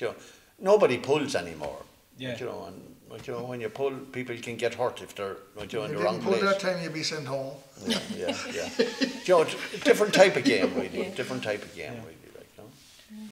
You know, nobody pulls anymore. Yeah. You know, and you know, when you pull, people can get hurt if they're you know, in If the you wrong didn't pull place. that time, you'd be sent home. Yeah. You know, different type of game, really. Different type of game, really.